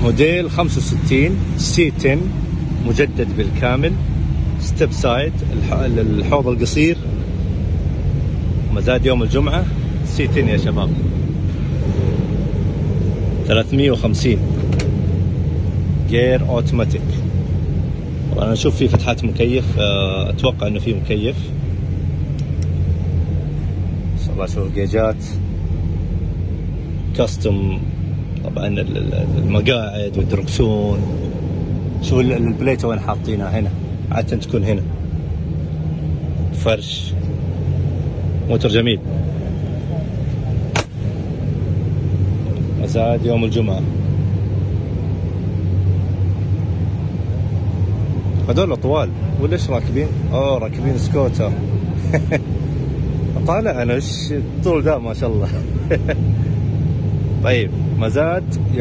موديل 65 C10 مجدد بالكامل، ستيب سايد، الحوض القصير، مزاد يوم الجمعة. C10 يا شباب 350 جير اوتوماتيك. انا اشوف فيه فتحات مكيف، اتوقع انه فيه مكيف. ان شاء الله اشوف الجيجات كاستم، طبعا المقاعد والدركسون. شوف البليته وين حاطينها، هنا عادة تكون هنا. فرش، موتور جميل، مزاد يوم الجمعة. هذول طوال ولا ايش راكبين؟ راكبين سكوتر. طالع انا ايش الطول ده ما شاء الله. طيب مزاد